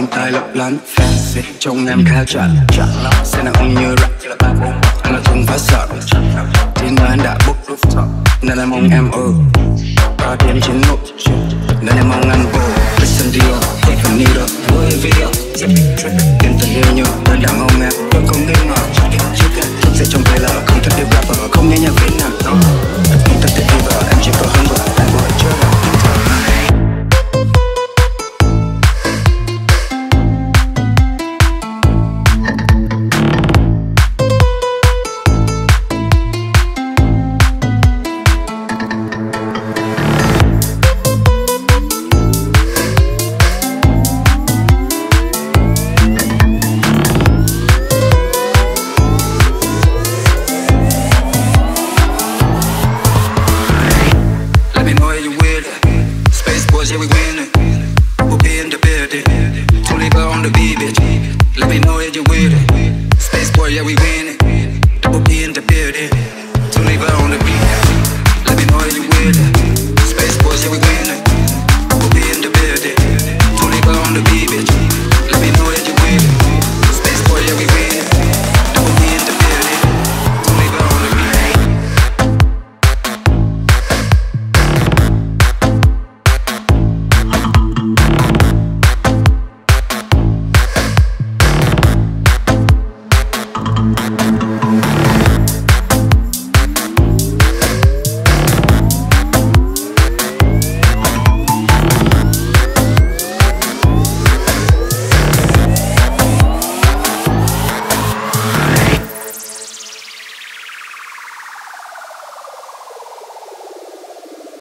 vòng tay lấp lánh fancy, trông em khá chặt xe nào ông như rap anh là thùng phát sợ thì nơi anh đã book rooftop nên em mong em ở 3 điểm trên nút nên em mong anh vô listen to you take a needle với video tiền tình yêu như đơn đàn ông em tôi không nghi ngờ thức dậy trong tay là không thích yêu rapper không nghe nhạc Việt Nam không thích yêu vợ em chỉ có hơn vợ em vừa chơi Yeah, we win.